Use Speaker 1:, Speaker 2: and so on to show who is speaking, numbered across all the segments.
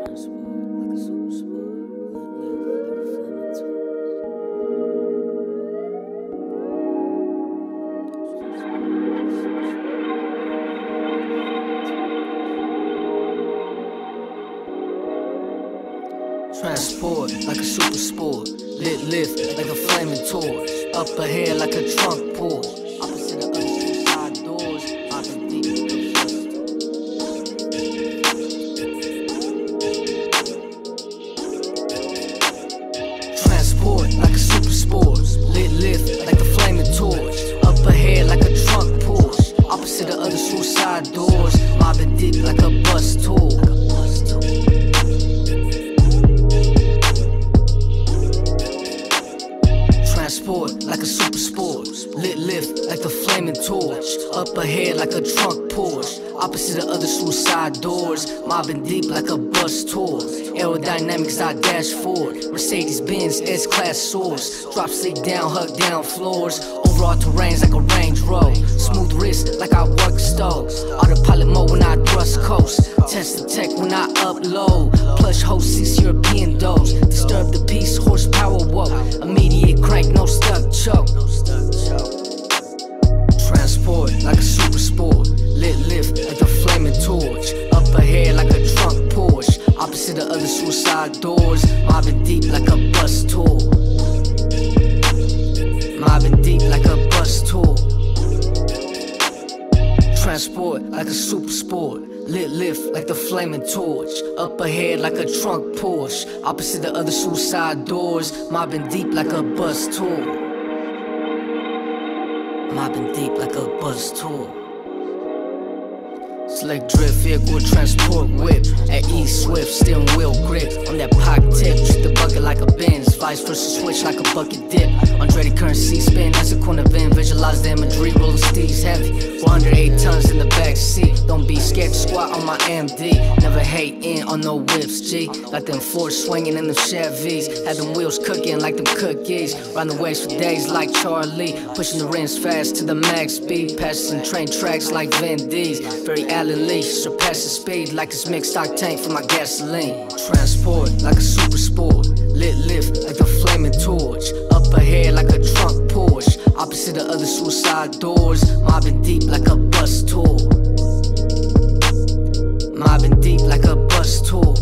Speaker 1: Transport like a super sport, lit lift like a flaming torch, up ahead like a trunk Porsche, opposite of unside doors, I've been deep in the Transport like a super sport, lit lift like a flaming torch, up ahead like a trunk Porsche, opposite of other suicide doors, mobbing deep like a bus tour. Transport like a super sport, lit lift like the flaming torch, up ahead like a trunk Porsche, opposite of other suicide doors, mobbing deep like a bus tour. Aerodynamics I dash forward, Mercedes-Benz S-Class soars, drop sleep down, hug down floors, overall terrains like a Range Rover, smooth wrist like I work stove, autopilot mode when I thrust coast, test the tech when I upload, plush host 6 European doors, disturb the peace, horsepower whoa, immediate crank, no stuck choke. Transport like a super sport, lit lift like a flaming torch, up ahead like a trunk Porsche, opposite of other suicide doors, mobbing deep like a bus tour. Mobbing deep like a bus tour. Transport like a super sport, lit lift like the flaming torch, up ahead like a trunk Porsche, opposite of other suicide doors, mobbing deep like a bus tour. Mobbing deep like a bus tour. Slick drift, vehicle transport whip, at E-Swift, steering wheel grip, on that POC tip, treat the bucket like a Benz, vice versa switch like a bucket dip, Andretti currency spin, that's a corner van, visualize the imagery, rolling steeds heavy, 108 tons in the back seat, don't be scared to squat on my MD, never hating on no whips, G, got them Fords swinging in them Chevys, had them wheels cooking like them cookies, round the waves for days like Charlie, pushing the rims fast to the max speed, passing train tracks like Vin D's, very Allen Lee, surpassing speed like it's mixed octane for my gasoline. Transport like a super sport, lit lift like a flaming torch, up ahead like a trunk Porsche, opposite of other suicide doors, mobbing deep like a bus tour. Mobbing deep like a bus tour.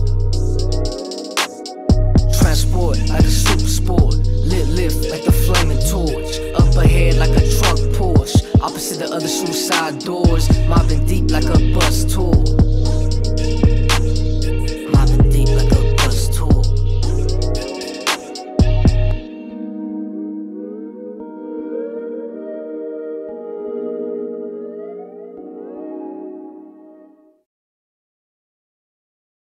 Speaker 1: Transport like a super sport, lit lift like the flaming torch, up ahead like a trunk Porsche, opposite of other suicide doors, mobbing deep like a bus tour.